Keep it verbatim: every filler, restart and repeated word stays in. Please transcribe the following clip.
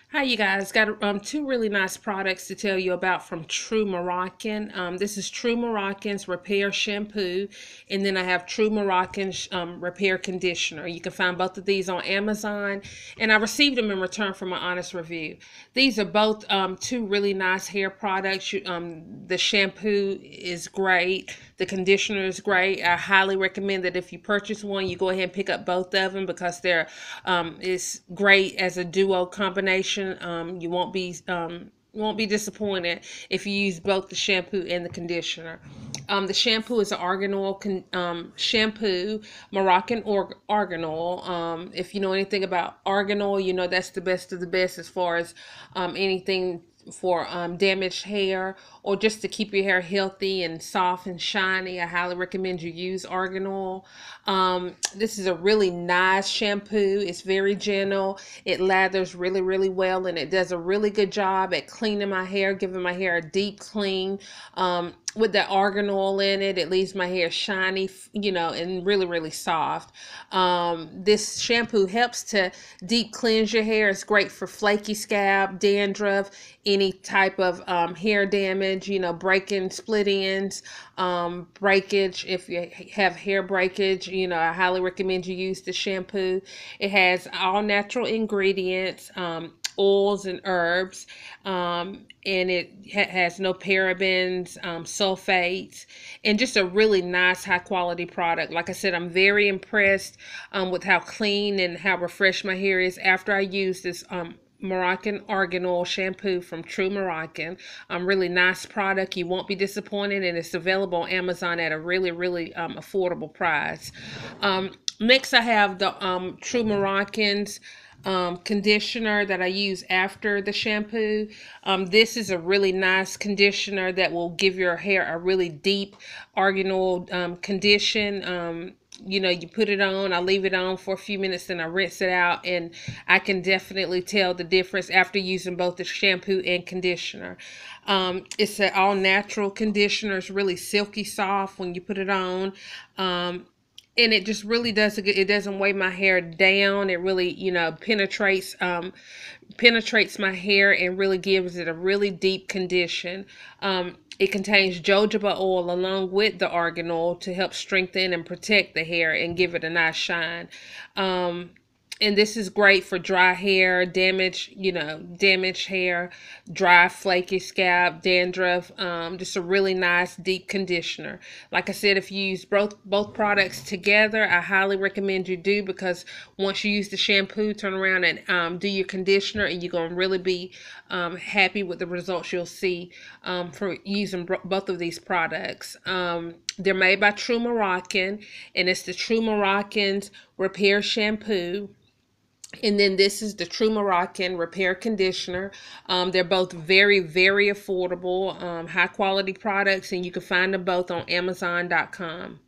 Hi, you guys. Got um, two really nice products to tell you about from True Moroccan. Um, this is True Moroccan's Repair Shampoo, and then I have True Moroccan's um, Repair Conditioner. You can find both of these on Amazon, and I received them in return for my honest review. These are both um, two really nice hair products. You- Um, the shampoo is great. The conditioner is great. I highly recommend that if you purchase one, you go ahead and pick up both of them because they're um, it's great as a duo combination. Um, you won't be um, won't be disappointed if you use both the shampoo and the conditioner. Um, the shampoo is an argan oil con- um, shampoo, Moroccan or- argan oil. Um, if you know anything about argan oil, you know that's the best of the best as far as um, anything for um, damaged hair or just to keep your hair healthy and soft and shiny. I highly recommend you use argan oil. Um, this is a really nice shampoo. It's very gentle. It lathers really, really well, and it does a really good job at cleaning my hair, giving my hair a deep clean. Um, with the argan oil in it, it leaves my hair shiny, you know, and really, really soft. Um, this shampoo helps to deep cleanse your hair. It's great for flaky scalp, dandruff, any type of um, hair damage, you know, breaking, split ends, um, breakage. If you have hair breakage, you know, I highly recommend you use the shampoo. It has all natural ingredients, um, oils and herbs, um, and it ha- has no parabens, um, sulfates, and just a really nice, high quality product. Like I said, I'm very impressed um, with how clean and how refreshed my hair is after I use this um, Moroccan argan oil shampoo from True Moroccan. Um, really nice product. You won't be disappointed, and it's available on Amazon at a really, really um, affordable price. Um, next, I have the um, True Moroccan's um, conditioner that I use after the shampoo. Um, this is a really nice conditioner that will give your hair a really deep argan oil um, condition. Um, you know, you put it on, I leave it on for a few minutes, then I rinse it out, and I can definitely tell the difference after using both the shampoo and conditioner. Um, it's an all natural conditioner. It's really silky soft when you put it on. Um, and it just really does it doesn't weigh my hair down. It really, you know, penetrates um penetrates my hair and really gives it a really deep condition. Um, it contains jojoba oil along with the argan oil to help strengthen and protect the hair and give it a nice shine. Um, and this is great for dry hair, damaged, you know, damaged hair, dry, flaky scalp, dandruff. Um, just a really nice deep conditioner. Like I said, if you use both both products together, I highly recommend you do because once you use the shampoo, turn around and um, do your conditioner, and you're gonna really be um, happy with the results you'll see um, for using both of these products. Um, they're made by True Moroccan, and it's the True Moroccan's Repair Shampoo. And then this is the True Moroccan Repair Conditioner. Um, they're both very, very affordable, um, high quality products, and you can find them both on Amazon dot com.